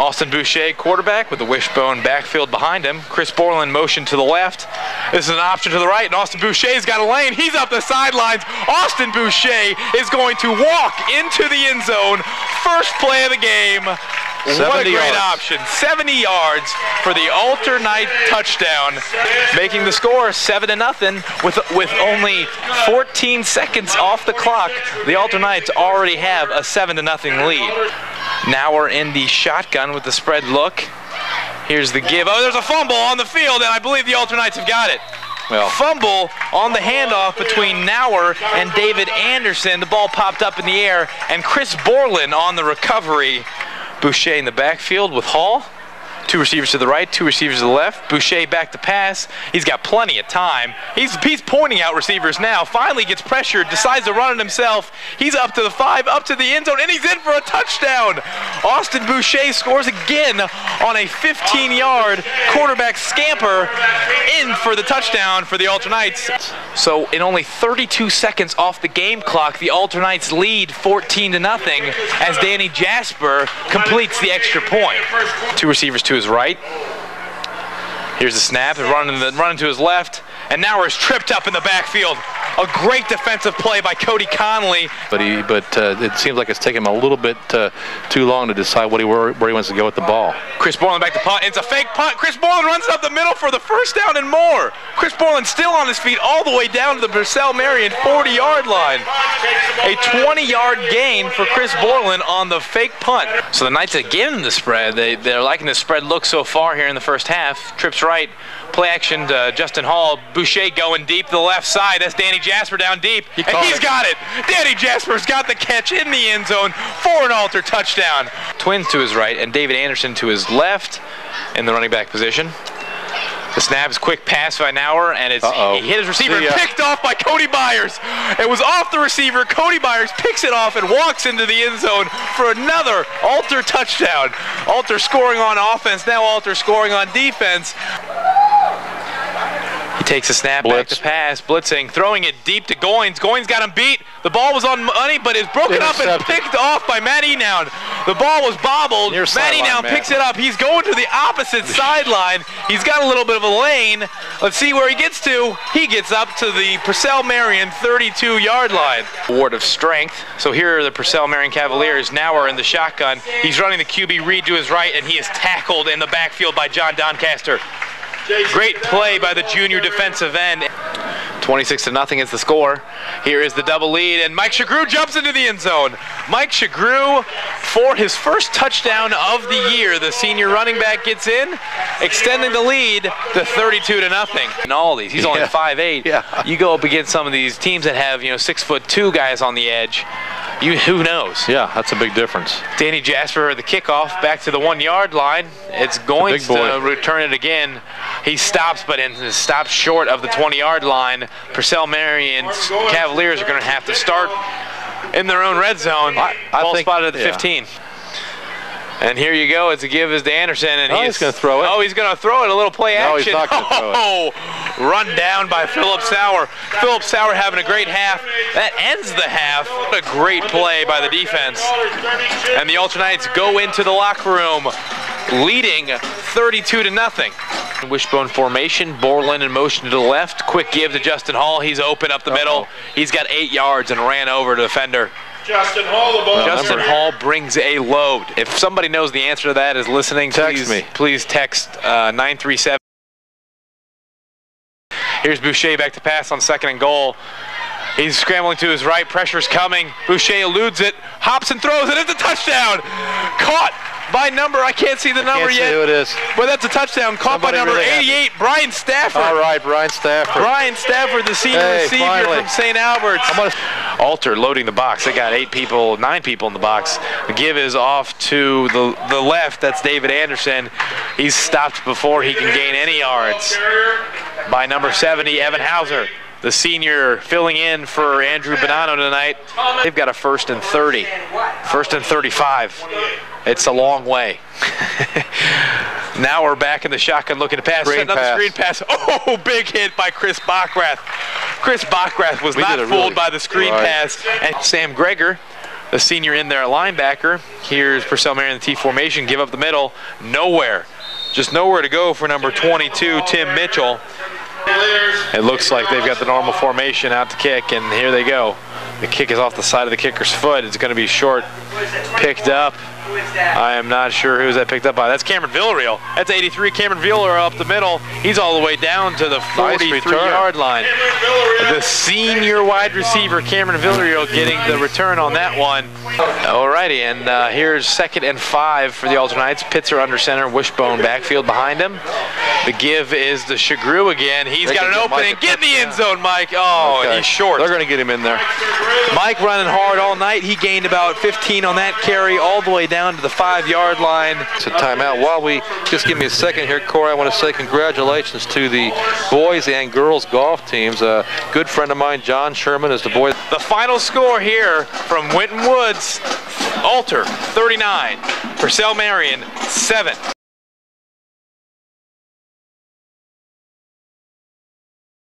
Austin Boucher, quarterback, with the wishbone backfield behind him. Chris Borland motion to the left. This is an option to the right, and Austin Boucher's got a lane. He's up the sidelines. Austin Boucher is going to walk into the end zone. First play of the game. What a great option. 70 yards for the Alter Knight touchdown, making the score 7-0 with only 14 seconds off the clock. The Alter Knights already have a 7-0 lead. Now we're in the shotgun with the spread look. Here's the give. Oh, there's a fumble on the field, and I believe the Alter Knights have got it. Well, fumble on the handoff between Nauer and David Anderson. The ball popped up in the air, and Chris Borland on the recovery. Boucher in the backfield with Hall. Two receivers to the right, two receivers to the left. Boucher back to pass. He's got plenty of time. He's pointing out receivers now. Finally gets pressured, decides to run it himself. He's up to the 5, up to the end zone, and he's in for a touchdown. Austin Boucher scores again on a 15-yard quarterback scamper, in for the touchdown for the Alter Knights. So in only 32 seconds off the game clock, the Alter Knights lead 14-0 as Danny Jasper completes the extra point. Two receivers to his right. Here's the snap, running to his left, and now we're tripped up in the backfield. A great defensive play by Cody Conley. But it seems like it's taken him a little bit too long to decide where he wants to go with the ball. Chris Borland back to punt. It's a fake punt. Chris Borland runs it up the middle for the first down and more. Chris Borland still on his feet all the way down to the Purcell Marion 40-yard line. A 20-yard gain for Chris Borland on the fake punt. So the Knights again in the spread. They're liking the spread look so far here in the first half. Trips right. Play action to Justin Hall. Boucher going deep to the left side. That's Danny Jasper down deep. And he's got it. Danny Jasper's got the catch in the end zone for an Alter touchdown. Twins to his right and David Anderson to his left in the running back position. The snap is quick pass by Nauer, and he hit his receiver and picked off by Cody Byers. It was off the receiver. Cody Byers picks it off and walks into the end zone for another Alter touchdown. Alter scoring on offense, now Alter scoring on defense. He takes a snap, back to pass, blitzing, throwing it deep to Goins. Goins got him beat. The ball was on money, but is broken up and picked off by Matt Enown. The ball was bobbled. Matt Enown picks it up. He's going to the opposite sideline. He's got a little bit of a lane. Let's see where he gets to. He gets up to the Purcell Marion 32-yard line. Award of strength. So here are the Purcell Marion Cavaliers. Now are in the shotgun. He's running the QB read to his right, and he is tackled in the backfield by John Doncaster. Great play by the junior defensive end. 26-0 is the score. Here is the double lead, and Mike Shagrew jumps into the end zone. Mike Shagrew, for his first touchdown of the year, the senior running back gets in, extending the lead to 32-0. In all these, he's only 5'8". Yeah. You go up against some of these teams that have 6'2" guys on the edge. Who knows? Yeah, that's a big difference. Danny Jasper, the kickoff, back to the 1-yard line. It's going to return it again. He stops, but stops short of the 20-yard line. Purcell Marion's Cavaliers are going to have to start in their own red zone. Ball spotted at the 15. And here you go. It's a give to Anderson, and he's going to throw it. Oh, he's going to throw it. A little play action. No, he's not going to throw it. Run down by Philip Sauer. Philip Sauer having a great half. That ends the half. What a great play by the defense. And the Alter Knights go into the locker room, leading 32-0. Wishbone formation. Borland in motion to the left. Quick give to Justin Hall. He's open up the middle. He's got 8 yards and ran over the defender. Justin Hall, the ball. Justin Hall brings a load. If somebody knows the answer to that, is listening, please text 937. Here's Boucher back to pass on 2nd and goal. He's scrambling to his right. Pressure's coming. Boucher eludes it. Hops and throws it. It's a touchdown. Caught by number, I can't see the number yet. Who it is. But that's a touchdown. Caught by number 88, Brian Stafford. All right, Brian Stafford. Brian Stafford, the senior receiver from St. Albert's. Alter loading the box. They got 9 people in the box. The give is off to the left. That's David Anderson. He's stopped before he can gain any yards by number 70, Evan Hauser, the senior filling in for Andrew Bonanno tonight. They've got a 1st and 30. 1st and 35. It's a long way. Now we're back in the shotgun looking to pass. Another screen pass. Oh, big hit by Chris Bachrath. Chris Bachrath was not fooled by the screen pass. And Sam Greger, the senior in there at linebacker. Here's Purcell Marion in the T formation, give up the middle, nowhere. Just nowhere to go for number 22, Tim Mitchell. It looks like they've got the normal formation out to kick, and here they go. The kick is off the side of the kicker's foot. It's going to be short, picked up. I am not sure who's that picked up by. That's Cameron Villarreal. That's 83, Cameron Villarreal up the middle. He's all the way down to the 43-yard line. The senior wide receiver, Cameron Villarreal, getting the return on that one. Alrighty, and here's 2nd and 5 for the Alternites. Pitzer under center, Wishbone backfield behind him. The give is the Shagru again. He's got an opening. Get in the end zone, Mike. Oh, okay. He's short. They're going to get him in there. Mike running hard all night. He gained about 15 on that carry, all the way down to the 5-yard line. It's a timeout. While we just give me a second here, Corey, I want to say congratulations to the boys and girls golf teams. A good friend of mine, John Sherman, is the boy. The final score here from Winton Woods: Alter 39, Purcell Marion 7.